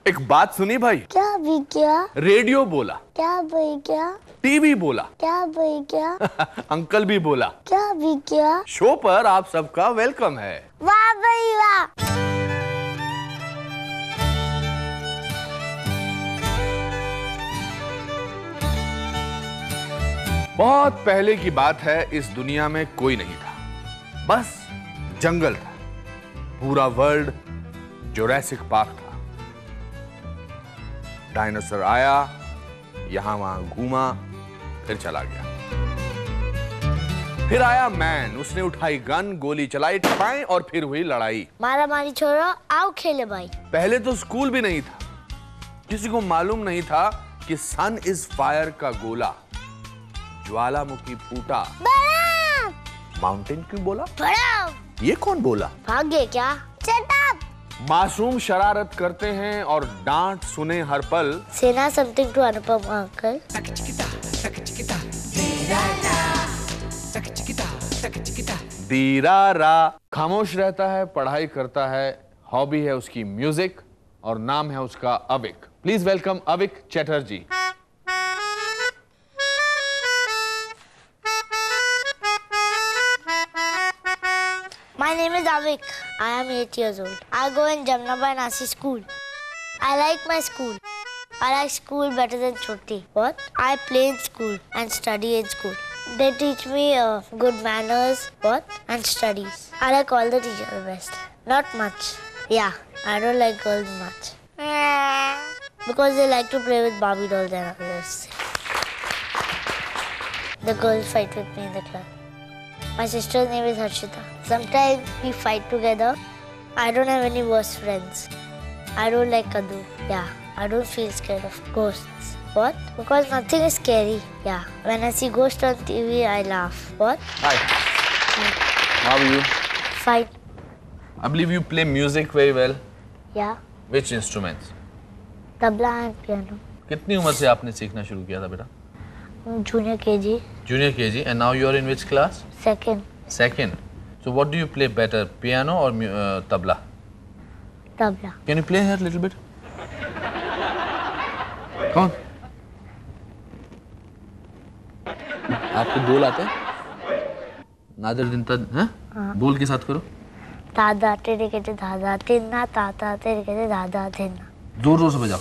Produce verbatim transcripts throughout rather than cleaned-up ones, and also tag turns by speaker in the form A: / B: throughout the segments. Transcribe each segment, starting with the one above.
A: एक बात सुनी भाई?
B: क्या भी क्या?
A: रेडियो बोला।
B: क्या भाई क्या?
A: टीवी बोला।
B: क्या भाई क्या?
A: अंकल भी बोला।
B: क्या भी क्या?
A: शो पर आप सबका वेलकम है।
B: वाह भाई वाह।
A: बहुत पहले की बात है, इस दुनिया में कोई नहीं था, बस जंगल था। पूरा वर्ल्ड जुरासिक पार्क था। डायनासोर आया, यहां वहां घूमा, फिर चला गया। फिर आया मैन, उसने उठाई गन, गोली चलाई, टपाई और फिर हुई लड़ाई।
B: मारा मारी छोड़ो, आओ खेले भाई।
A: पहले तो स्कूल भी नहीं था, किसी को मालूम नहीं था कि सन इज फायर का गोला। ज्वालामुखी फूटा। माउंटेन क्यों बोला?
B: बड़ा।
A: ये कौन बोला?
B: भाग गए क्या? Shut up!
A: मासूम शरारत करते हैं और डांट सुने हर पल।
B: Say na something to Anupam uncle.
A: दीरारा खामोश रहता है, पढ़ाई करता है, हॉबी है उसकी म्यूजिक और नाम है उसका Avik. Please welcome Avik Chatterjee.
B: My name is Avik. I am eight years old. I go in Jamnabai Nasi school. I like my school. I like school better than Choti. What? I play in school and study in school. They teach me uh, good manners, what? And studies. I like all the teachers the best. Not much. Yeah, I don't like girls much. Because they like to play with Barbie dolls and others. The girls fight with me in the class. My sister's name is Harshita. Sometimes we fight together. I don't have any worst friends. I don't like Kadu. Yeah, I don't feel scared of ghosts. What? Because nothing is scary. Yeah, when I see ghosts on T V, I laugh. What?
A: Hi.
B: Hi.
A: How are you?
B: Fine.
A: I believe you play music very well.
B: Yeah.
A: Which instruments?
B: Tabla and piano.
A: कितनी उम्र से आपने सीखना शुरू किया था बेटा?
B: Junior K G.
A: Junior K G. And now you are in which class?
B: Second.
A: Second. So what do you play better, piano or uh, tabla?
B: Tabla.
A: Can you play here a little bit? Come on. आपको बोल आते हैं? नादर दिन तक, हैं? बोल के साथ करो।
B: दादा तेरे कहते दादा तेना, ताता तेरे कहते दादा तेना।
A: जोर जोर से बजाओ।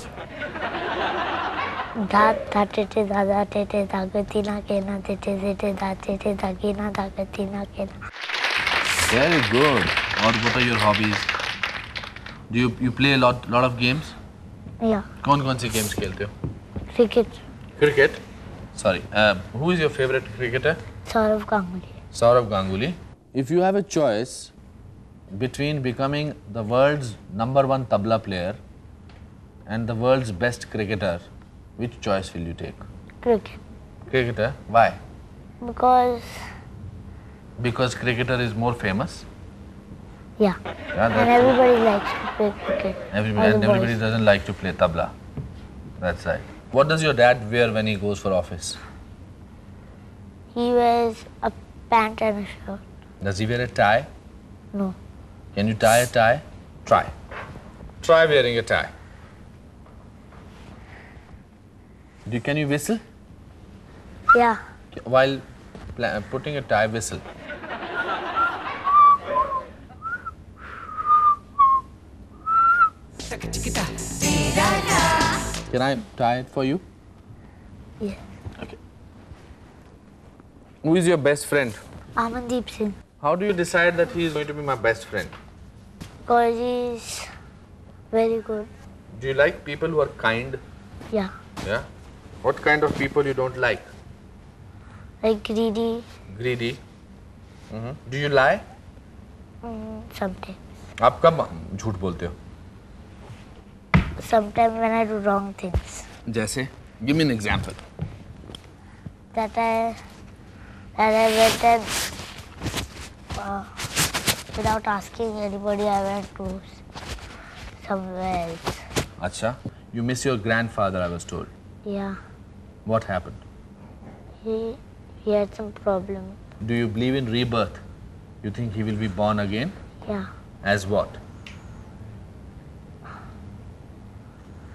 B: दादा तेते दादा तेते दागती ना केना तेते तेते दाते तेते दागीना दागती ना केना।
A: Very good. और what are your hobbies? Do you you play a lot lot of games?
B: Yeah.
A: कौन कौन सी games खेलते हो?
B: Cricket.
A: Cricket. Sorry. Uh, who is your favorite cricketer?
B: Saurav Ganguly.
A: Saurav Ganguly. If you have a choice between becoming the world's number one tabla player and the world's best cricketer, which choice will you take?
B: Cricket.
A: Cricketer. Why?
B: Because.
A: Because cricketer is more famous.
B: Yeah.
A: Yeah,
B: and
A: that's
B: everybody likes to play cricket.
A: Everybody, and everybody doesn't like to play tabla. That's right. What does your dad wear when he goes for office?
B: He wears a pant and a shirt.
A: Does he wear a tie?
B: No.
A: Can you tie a tie? Try. Try wearing a tie. Do, can you whistle?
B: Yeah.
A: While putting a tie, whistle. Can I tie it for you?
B: Yeah.
A: Okay. Who is your best friend?
B: Amandeep Singh.
A: How do you decide that he is going to be my best friend?
B: Because he's very good.
A: Do you like people who are kind?
B: Yeah.
A: Yeah? What kind of people you don't like?
B: Like greedy.
A: Greedy. Mm-hmm. Do you lie?
B: Mm, sometimes.
A: आप कब झूठ बोलते हो?
B: Sometimes when I do wrong things.
A: जैसे? Give me an example.
B: That I that I went and uh, without asking anybody, I went to somewhere else.
A: अच्छा. You miss your grandfather, I was told.
B: Yeah.
A: What happened?
B: He he had some problem.
A: Do you believe in rebirth? You think he will be born again?
B: Yeah.
A: As what?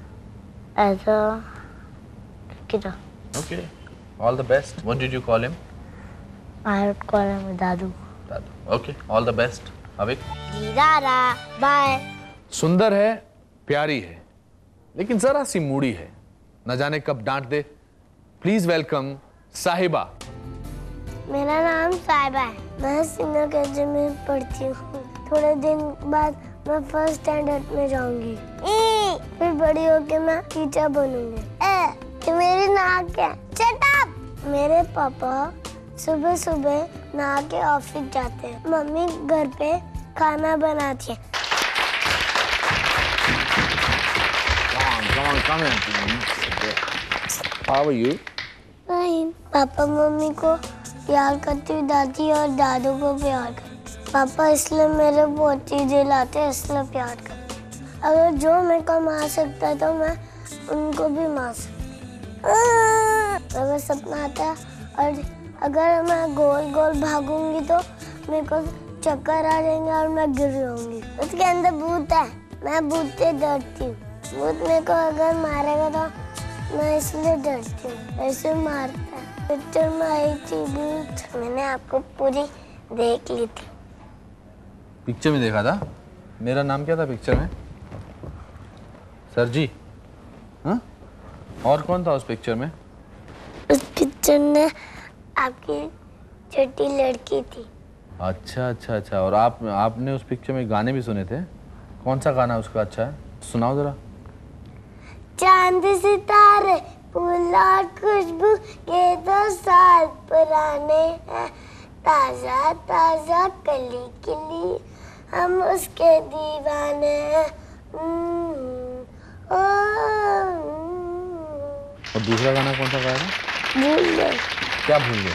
B: as a cricketer.
A: Okay. All the best. What did you call him?
B: I would call him Dadu.
A: Dadu. Okay. All the best. Avik.
B: Dada. Bye.
A: सुंदर है, प्यारी है, लेकिन जरा सी Moody है, न जाने कब डांट दे। प्लीज वेलकम साहिबा।
B: मेरा नाम साहिबा है। मैं सीनियर केजी में पढ़ती हूँ। थोड़े दिन बाद मैं फर्स्ट स्टैंडर्ड में जाऊंगी। फिर बड़ी होके मैं टीचर बनूंगी। ये मेरी नाक है। Shut up! मेरे पापा सुबह सुबह नहा के ऑफिस जाते हैं। मम्मी घर पे खाना बनाती है।
A: Come on, come on. How are you?
B: Fine. पापा मम्मी को प्यार करती हूँ, दादी और दादू को प्यार करती हूँ। पापा इसलिए मेरे बहुत चीजें लाते हैं, इसलिए प्यार करते हैं। अगर जो मैं कमा सकता है तो मैं उनको भी मार सकती हूँ। अगर सपना आता है और अगर मैं गोल गोल भागूंगी तो मेरे को चक्कर आ जाएंगे और मैं गिर जाऊंगी। उसके अंदर भूत है, मैं भूत से डरती हूँ। भूत मेरे को अगर मारेगा तो मैं इसलिए डरती हूँ, ऐसे मारता है। पिक्चर में आई थी भूत, मैंने आपको पूरी देख ली थी।
A: पिक्चर में देखा था? मेरा नाम क्या था पिक्चर में? सर जी। हाँ? और कौन था उस पिक्चर में?
B: उस पिक्चर में आपकी छोटी लड़की थी।
A: अच्छा अच्छा अच्छा। और आप आपने उस पिक्चर में गाने भी सुने थे? कौन सा गाना उसका अच्छा है? सुनाओ जरा।
B: चांद सितारे फूल और खुशबू ये दो साल पुराने हैं, ताजा ताजा कली कली हम उसके दीवाने हैं।
A: और दूसरा गाना कौन सा गाया था?
B: भूल गए।
A: क्या भूल गए?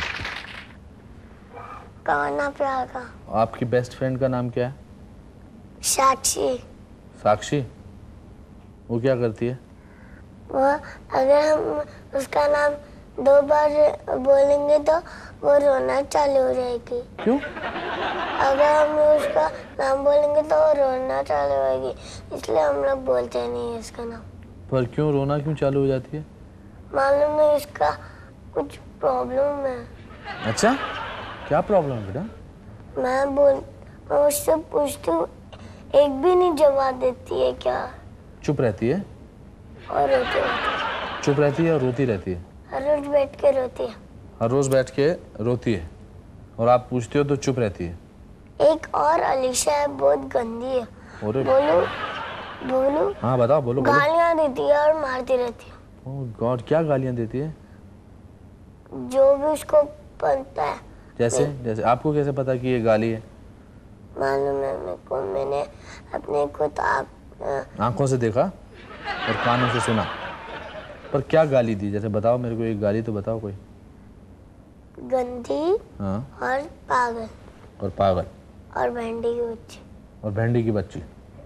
B: गाना प्यार का।
A: आपकी बेस्ट फ्रेंड का नाम क्या है?
B: साक्षी।
A: साक्षी? वो क्या करती है?
B: वो अगर हम उसका नाम दो बार बोलेंगे तो वो रोना चालू हो जाएगी।
A: क्यों?
B: अगर हम उसका नाम बोलेंगे तो वो रोना चालू होगी, इसलिए हम लोग बोलते नहीं है इसका नाम।
A: पर क्यों रोना क्यों चालू हो जाती है?
B: मालूम नहीं, इसका कुछ प्रॉब्लम है।
A: अच्छा, क्या प्रॉब्लम है बेटा?
B: मैं बोल मैं उससे पूछती हूँ, एक भी नहीं जवाब देती है। क्या?
A: चुप रहती है
B: और रोती रहती
A: चुप रहती है और रोती रहती है?
B: हर रोज बैठ के रोती है।
A: हर रोज बैठ के रोती है और आप पूछते हो तो चुप रहती है?
B: एक और अलीशा है, बहुत गंदी है।
A: अरे
B: बोलो बोलो।
A: हाँ बताओ, बोलो बोलो।
B: गालियाँ देती है और मारती रहती है।
A: ओह गॉड, क्या गालियाँ देती है?
B: जो भी उसको बनता है।
A: जैसे जैसे आपको कैसे पता कि ये गाली है?
B: मालूम है मेरे को, मैंने अपने खुद आप
A: आंखों से देखा और कानों से सुना। पर क्या गाली दी? जैसे बताओ मेरे को, एक गाली तो बताओ कोई।
B: गंदी।
A: हाँ।
B: और पागल।
A: और पागल।
B: और भिंडी की बच्ची।
A: और भिंडी की बच्ची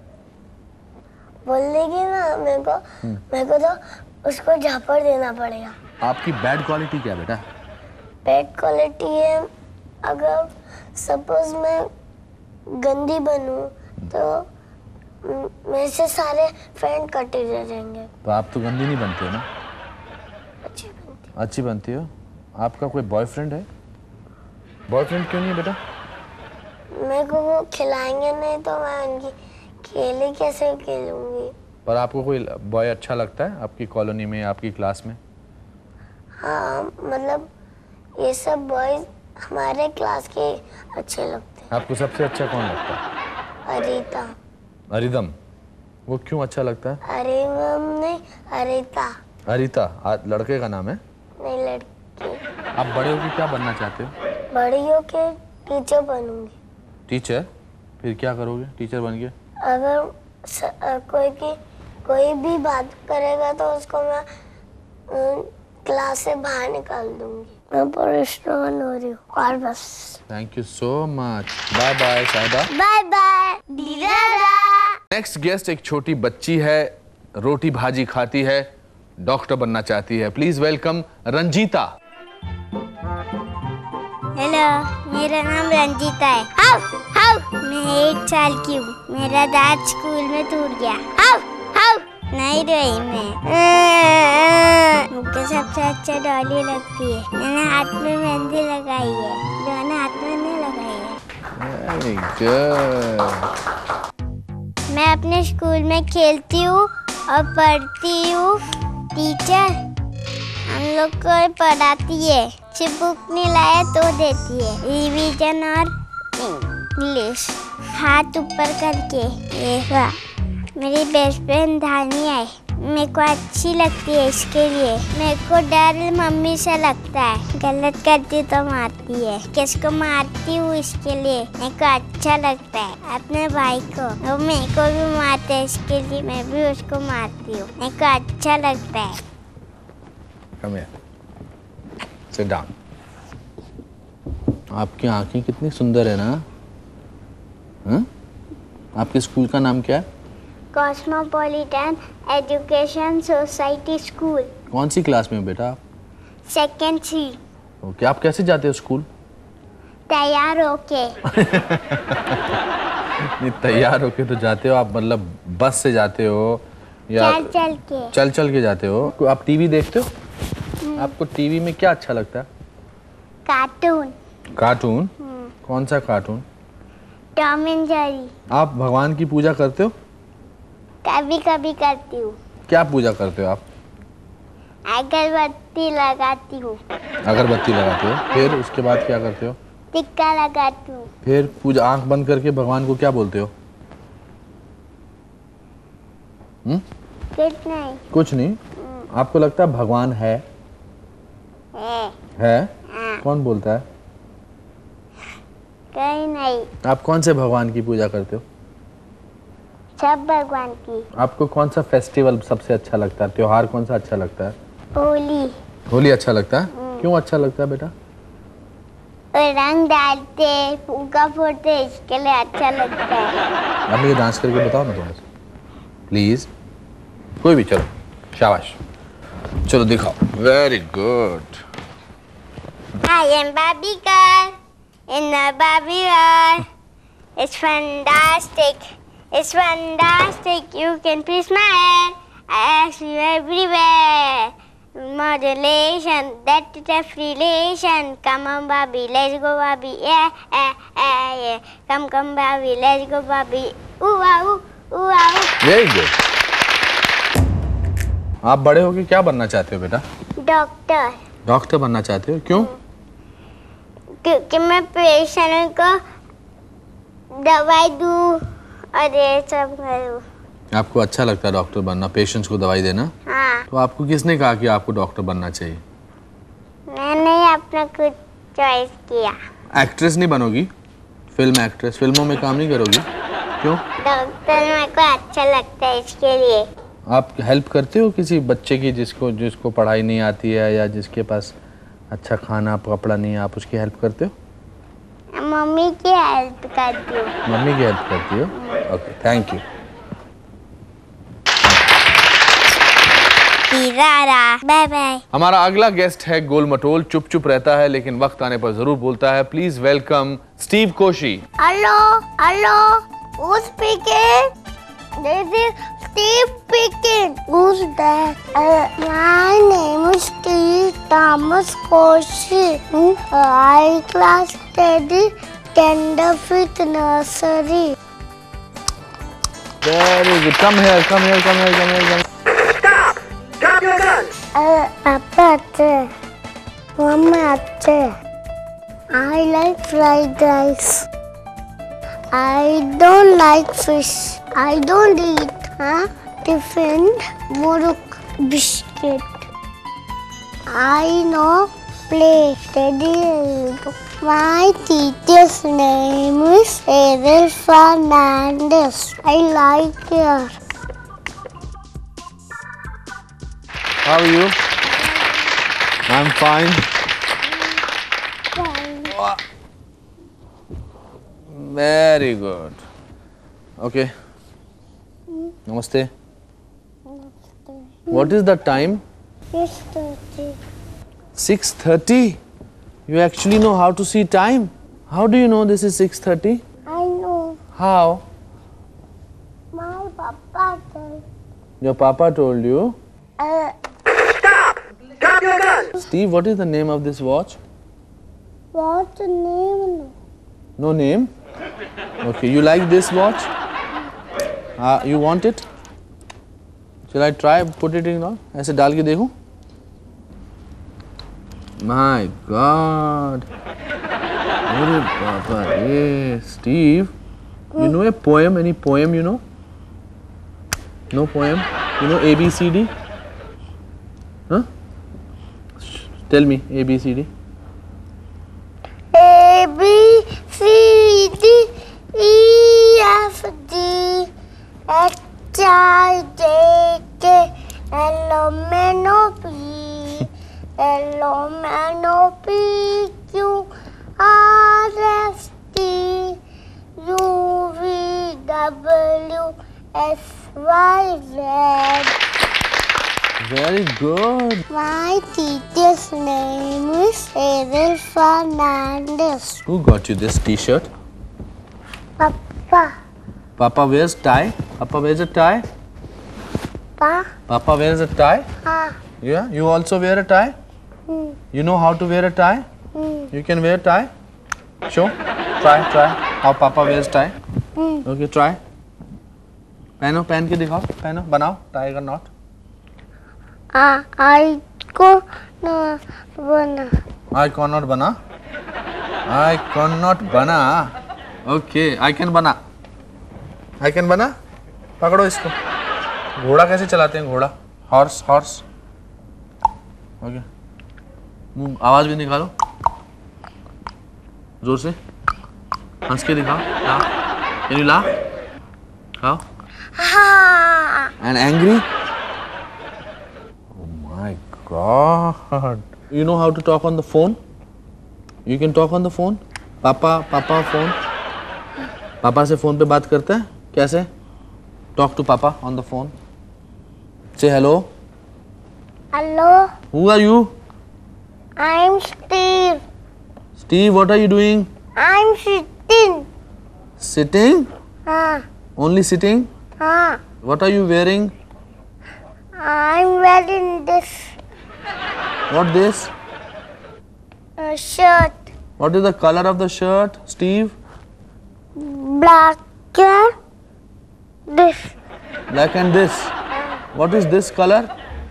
B: बोल देगी ना मेरे को, मेरे को तो उसको झापड़ देना पड़ेगा।
A: आपकी बैड क्वालिटी क्या बेटा?
B: बैड क्वालिटी है, अगर सपोज मैं गंदी बनूं तो मेरे से सारे फ्रेंड कटे रह जाएंगे।
A: तो आप तो गंदी नहीं बनते हो ना?
B: अच्छी बनती।
A: अच्छी बनती हो। आपका कोई बॉयफ्रेंड है? बॉयफ्रेंड क्यों नहीं है बेटा?
B: मेरे को वो खिलाएंगे नहीं तो मैं उनकी खेली कैसे खेलूंगी।
A: पर आपको कोई बॉय अच्छा लगता है आपकी कॉलोनी में, आपकी क्लास में?
B: हाँ, मतलब ये सब बॉयज हमारे क्लास के अच्छे लगते हैं।
A: आपको सबसे अच्छा कौन लगता है?
B: अरीता।
A: अरिदम? वो क्यों अच्छा लगता है?
B: अरिदम नहीं, अरीता।
A: अरीता आ, लड़के का नाम है?
B: नहीं, लड़की।
A: आप बड़े होकर क्या बनना चाहते हो?
B: बड़ी होके टीचर बनूंगी।
A: टीचर? फिर क्या करोगे टीचर बन के?
B: अगर स, आ, कोई की कोई भी बात करेगा तो उसको मैं आ, क्लास से बाहर निकाल दूंगी। मैं परेशान हो रही हूँ और बस।
A: Thank you so much. Bye bye Sahiba.
B: Bye bye Dida.
A: Next guest एक छोटी बच्ची है, रोटी भाजी खाती है, डॉक्टर बनना चाहती है। Please welcome Ranjita.
B: हेलो, मेरा नाम रंजीता है। हाउ हाउ मैं एट साल की हूँ। मेरा दांत स्कूल में टूट गया। हाउ हाउ नहीं रोई मैं। मुझे सबसे अच्छा डॉली लगती है। मैंने हाथ में मेहंदी लगाई है, दोनों हाथ में नहीं लगाई है।
A: Very good.
B: मैं अपने स्कूल में खेलती हूँ और पढ़ती हूँ। टीचर हम लोग को पढ़ाती है, सिर्फ बुक नहीं लाया तो देती है रिवीजन और इंग्लिश। हाथ ऊपर करके ये वाह। मेरी बेस्ट फ्रेंड धानिया है, मेरे को अच्छी लगती है इसके लिए। मेरे को डर मम्मी से लगता है, गलत करती तो मारती है। किसको मारती हूँ इसके लिए मेरे को अच्छा लगता है। अपने भाई को, वो मेरे को भी मारते हैं, इसके लिए मैं भी उसको मारती हूँ, मेरे को अच्छा लगता है।
A: Come here. Sit down. आपकी आंखें कितनी सुंदर है ना? हाँ? आपके स्कूल का नाम क्या है?
B: Cosmopolitan education society school.
A: कौन सी क्लास में हो बेटा आप?
B: सेकेंड सी।
A: ओके, आप कैसे जाते हो स्कूल?
B: तैयार होके।
A: नहीं, तैयार होके तो जाते हो आप, मतलब बस से जाते हो या
B: चल चल के?
A: चल चल के जाते हो। आप टीवी देखते हो? आपको टीवी में क्या अच्छा लगता है?
B: कार्टून।
A: कार्टून? कौन सा कार्टून?
B: Tom and Jerry.
A: आप भगवान की पूजा करते हो?
B: कभी कभी करती हूँ।
A: क्या पूजा करते हो आप?
B: अगरबत्ती लगाती हूँ।
A: अगरबत्ती लगाते हो, फिर उसके बाद क्या करते हो?
B: टिक्का लगाती हूँ।
A: फिर पूजा, आंख बंद करके भगवान को क्या बोलते हो? हुँ?
B: कुछ नहीं।
A: कुछ नहीं? आपको लगता है भगवान है?
B: है।
A: है?
B: हाँ।
A: कौन बोलता है?
B: कहीं नहीं।
A: आप कौन से भगवान की पूजा करते हो?
B: सब भगवान की।
A: आपको कौन सा फेस्टिवल सबसे अच्छा लगता है? त्योहार कौन सा अच्छा लगता है?
B: होली।
A: होली अच्छा लगता है? क्यों अच्छा लगता है बेटा?
B: रंग डालते, फुग्गा फोड़ते, इसके लिए अच्छा लगता है।
A: आप मुझे डांस करके बताओ ना थोड़ा सा प्लीज। कोई भी, चलो शाबाश, चलो दिखाओ। Very good.
B: I am Barbie girl in the Barbie world. It's fantastic. It's fantastic. You can twist my hair. I ask you everywhere. Modulation, that is a relation. Come on, Barbie, let's go, Barbie. Yeah, yeah, yeah, yeah. Come, come, Barbie, let's go, Barbie. Ooh, ah, ooh, ooh, ah, ooh.
A: Very good. आप बड़े होके क्या बनना चाहते हो बेटा?
B: Doctor.
A: Doctor बनना चाहते हो, क्यों?
B: क्योंकि मैं पेशेंट को दवाई दूँ और ये सब करूँ।
A: आपको अच्छा लगता है डॉक्टर बनना, पेशेंट्स को दवाई देना?
B: हाँ।
A: तो आपको किसने कहा कि आपको डॉक्टर बनना चाहिए?
B: मैंने अपना कुछ चॉइस किया।
A: एक्ट्रेस नहीं बनोगी? फिल्म एक्ट्रेस, फिल्मों में काम नहीं करोगी? क्यों?
B: डॉक्टर मेरे को अच्छा लगता है, इसके लिए।
A: आप हेल्प करते हो किसी बच्चे की जिसको जिसको पढ़ाई नहीं आती है या जिसके पास अच्छा खाना कपड़ा नहीं है, आप उसकी हेल्प करते हो?
B: मम्मी की हेल्प करती हूँ।
A: मम्मी की हेल्प करती हो? Okay, thank you.
B: Bye bye.
A: हमारा अगला गेस्ट है गोल मटोल, चुप चुप रहता है लेकिन वक्त आने पर जरूर बोलता है। Please welcome Steve Koshy.
B: Hello hello, who's speaking? This is Steve speaking. Who's that? Uh, my name is Steve Thomas Koshi. Hmm? Uh, I class study Tenderfeet Nursery.
A: Very good. Come here, come here, come here, come here, come here.
C: Stop! Drop your gun!
B: Uh, Papa ache, Mama ache. I like fried rice. I don't like fish. I don't eat, huh? Tiffin, muruk, biscuit. I know play, study. My teacher's name is Adel Fernandez. I like her.
A: How are you? I'm fine. Very good. Okay. Namaste. What is the time?
B: Yes, thirty.
A: six thirty. You actually know how to see time? How do you know this is six thirty?
B: I know.
A: How?
B: My papa said.
A: Your papa told you.
B: Uh,
C: Stop! Drop your gun!
A: Steve, what is the name of this watch?
B: what's the name?
A: No name? Okay, you like this watch? Uh, you want it? Shall I try put it in? ऐसे डाल के देखूं? My God! अरे बाबा रे, Steve, you know a poem? Any poem you know? No poem? You know A B C D? Huh? Tell me A B C D.
B: A B C D E F G H I J K L M N O P L M N O P Q R S T U V W X Y Z.
A: Very good.
B: My teacher's name is Adel Fernandez.
A: Who got you this T-shirt?
B: Papa.
A: Papa wears tie. Papa wears a tie.
B: Pa.
A: Papa wears a tie.
B: Ah.
A: Yeah. You also wear a tie.
B: Hmm.
A: You know how to wear a tie?
B: Hmm.
A: You can wear tie. Show. Try. Try. How Papa wears tie.
B: Hmm.
A: Okay. Try. पहनो पहन के दिखाओ पहनो बनाओ tie का not
B: Ah, I को न बना.
A: I cannot बना I cannot बना ओके I can बना I can बना पकड़ो इसको घोड़ा कैसे चलाते हैं घोड़ा हॉर्स हॉर्स ओके मुंह आवाज भी निकालो जोर से हंस के दिखाओ ला कैन यू ला खाओ and angry oh my God you know how to talk on the phone you can talk on the phone पापा पापा फोन पापा से फोन पे बात करते हैं कैसे talk to papa on the phone say hello
B: Hello,
A: who are you
B: I'm Steve.
A: Steve what are you doing
B: I'm sitting.
A: sitting
B: Ah,
A: only sitting
B: ah.
A: what are you wearing
B: I'm wearing this
A: what this
B: uh, shirt,
A: what is the color of the shirt Steve
B: black and this.
A: black and this what is this color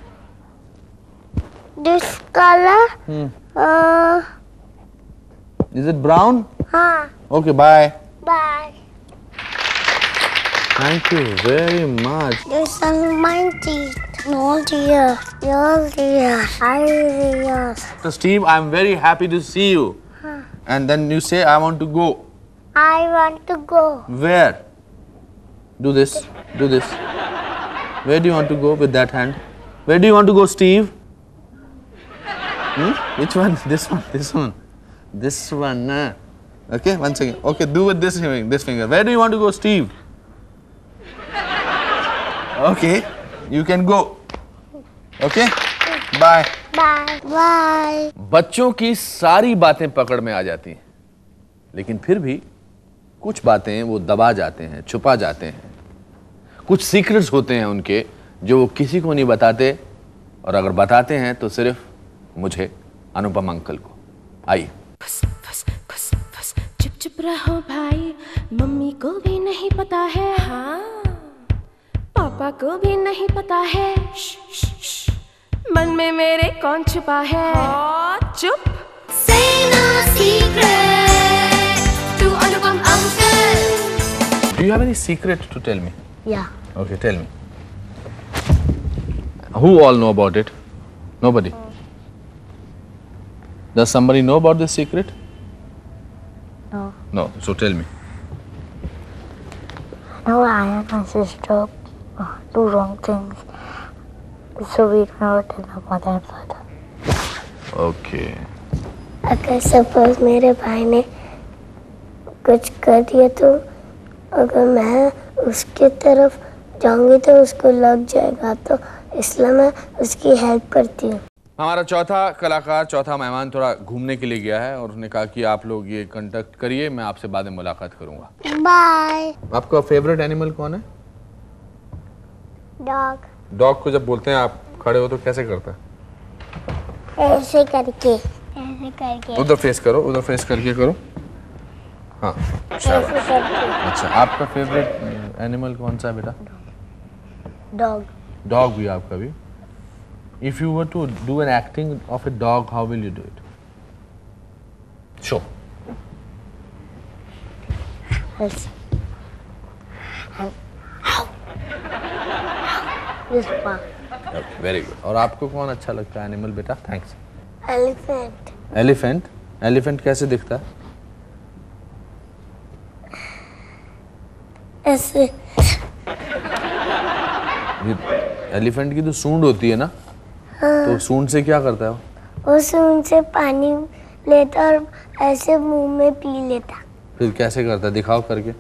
B: This color.
A: hmm.
B: Uh,
A: is it brown
B: ah.
A: okay bye
B: Bye.
A: thank you very much
B: This is my teeth. No dear. Yours dear. I yours.
A: so Steve I'm very happy to see you and then you say I want to go
B: I want to go.
A: where do this do this where do you want to go with that hand where do you want to go Steve hmm? which one this one this one this one uh. okay one second okay do with this finger this finger where do you want to go Steve okay you can go okay bye
B: Bye. Bye.
A: बच्चों की सारी बातें पकड़ में आ जाती हैं लेकिन फिर भी कुछ बातें वो दबा जाते हैं छुपा जाते हैं कुछ सीक्रेट्स होते हैं उनके जो वो किसी को नहीं बताते और अगर बताते हैं तो सिर्फ मुझे अनुपम अंकल को आइए
D: फस फस फस फस चुप चुप रहो भाई मम्मी को भी नहीं पता है हाँ पापा को भी नहीं पता है श, श, श, मन में मेरे कौन छुपा है हाँ, चुप Say no secret to Anupam uncle
A: Do you have any secret to tell me?
B: Yeah.
A: Okay, tell me. Who all know about it? Nobody. Does somebody know about this secret?
B: No.
A: No. So tell me.
B: No, I and my sister uh, do wrong things. So we don't know what to tell our mother and father.
A: Okay.
B: अगर suppose मेरे भाई ने कुछ कर दिया तो अगर मैं उसके तरफ जाऊंगी तो उसको लग जाएगा तो इसलिए मैं उसकी हेल्प करती हूँ।
A: हमारा चौथा कलाकार चौथा मेहमान थोड़ा घूमने के लिए गया है और उसने कहा कि आप लोग ये कंटेक्ट करिए मैं आपसे बाद में मुलाकात करूंगा।
B: बाय।
A: आपका फेवरेट एनिमल कौन है?
B: डॉग।
A: डॉग को जब बोलते हैं आप खड़े हो तो कैसे करता है?
B: ऐसे करके ऐसे करके
A: उधर फेस करो, उधर फेस करके करो। हाँ शाबाश।
B: ऐसे करके
A: अच्छा, आपका फेवरेट एनिमल कौन सा है बेटा?
B: डॉग
A: डॉग भी आपका भी। If you were to do an acting of a dog, how will you do it? Show.
B: ऐसे दिस पार्ट
A: वेरी गुड। और आपको कौन अच्छा लगता है एनिमल बेटा? थैंक्स।
B: Elephant
A: elephant. एलिफेंट कैसे दिखता है?
B: ऐसे
A: एलिफेंट की तो सूंड होती है ना, तो सूंड से क्या करता है वो?
B: वो सूंड से पानी लेता और ऐसे मुंह में पी लेता।
A: फिर कैसे करता है? दिखाओ करके।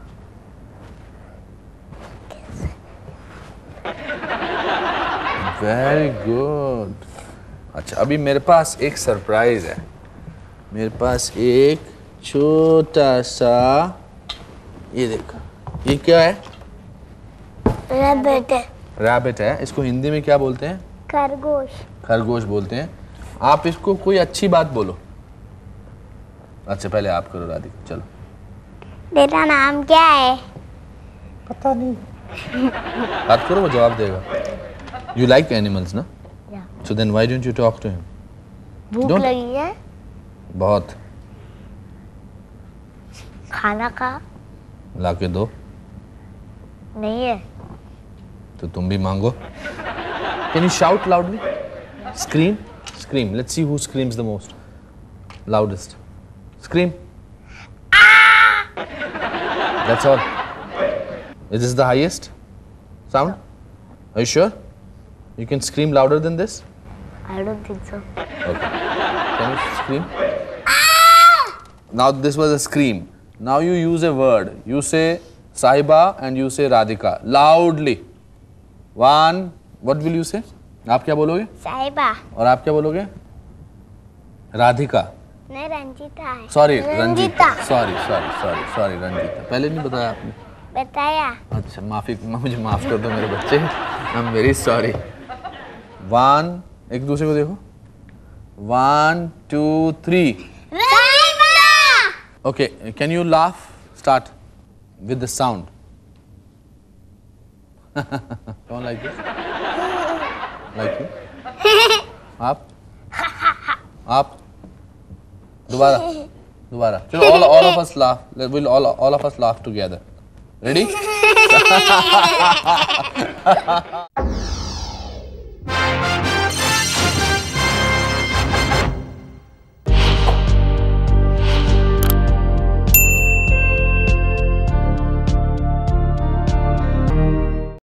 A: Very good. अच्छा, अभी मेरे पास एक सरप्राइज है। मेरे पास एक छोटा सा, ये देखो, ये क्या है?
B: रैबिट है।
A: रैबिट है। इसको हिंदी में क्या बोलते हैं?
B: खरगोश।
A: खरगोश बोलते हैं। आप इसको कोई अच्छी बात बोलो। अच्छा पहले आप करो राधिका, चलो।
B: तेरा नाम क्या है?
A: बात करो, वो जवाब देगा। यू लाइक एनिमल्स ना?
B: Yeah.
A: So then why don't you talk to him?
B: भूख
A: Don't-
B: लगी है?
A: बहुत।
B: खाना खा।
A: ला के दो।
B: नहीं है।
A: तो तुम भी मांगो। Can you shout loudly? Scream, scream. Let's see who screams the most loudest. Scream. That's all. Is this the highest sound? Are you sure? You can scream louder than this?
B: I don't think so.
A: Okay. Can you scream? Now this was a scream. Now you use a word. You say Sahiba and you say Radhika loudly. One. What will you say? आप क्या बोलोगे?
B: साहिबा।
A: और आप क्या बोलोगे? राधिका।
B: नहीं, रंजीता है।
A: Sorry
B: Ranjita.
A: Ranjita. Sorry sorry sorry sorry Ranjita. पहले नहीं बताया आपने?
B: बताया।
A: अच्छा माफी, मुझे माफ कर दो मेरे बच्चे। I am very sorry. One, एक दूसरे को देखो। One two three. Okay, can you laugh? Start with the sound. Don't like this? Like you? आप आप दोबारा दोबारा चलो। All all of us laugh. Will all all of us laugh together. Ready?